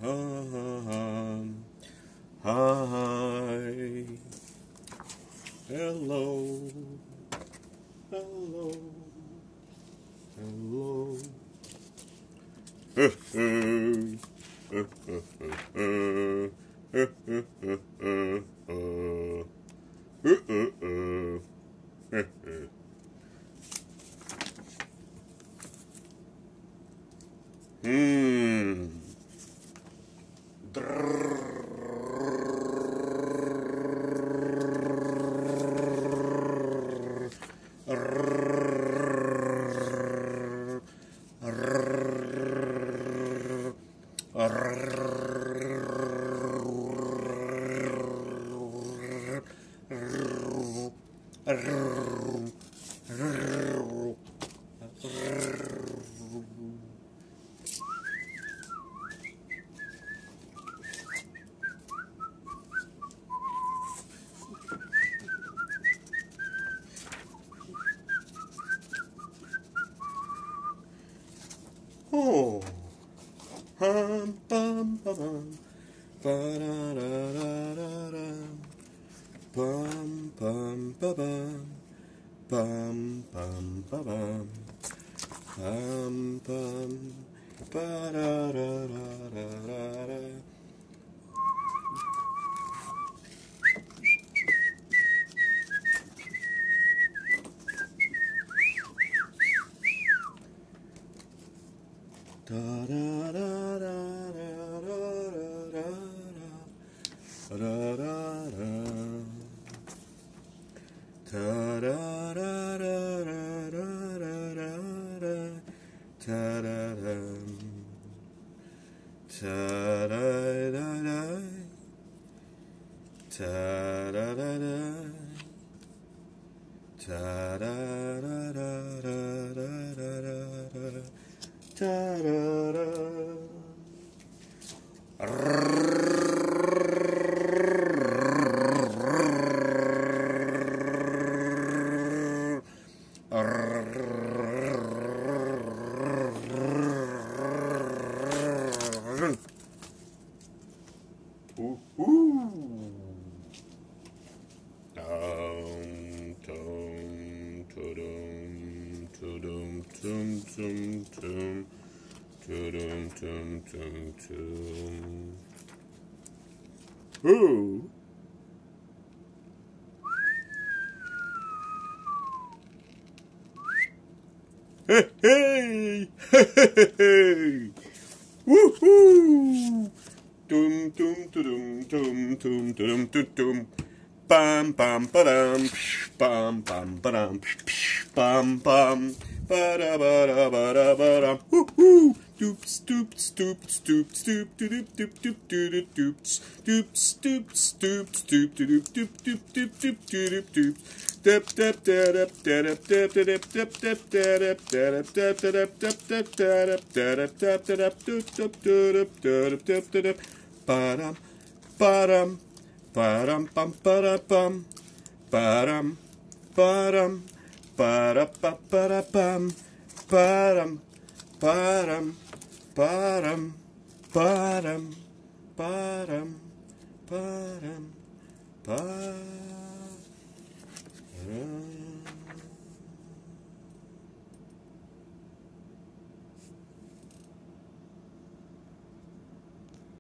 Hi. Hello. Hello. Hello. Oh, hum, bum, bum, bum, ba da da da da da, bum, bum, ba bum, bum, bum, ba bum, bum, ba da da da da da. Da da da da da da da da da da da Ooh. Hey, hey, hey, hey, woohoo! Dum dum dum dum dum dum dum dum. Bam bam badam, bam bam badam, bam bam, bada bada bada bada. Woohoo! Doops doops doops doops doop doop doop doop doop doops doops doops doops doop doop doop doop doop doop doop doops. Dip dip dip dip dip dip dip dip dip dip dip dip dip dip dip badam badam badam bum badam badam badam badam badam badam badam badam badam badam badam.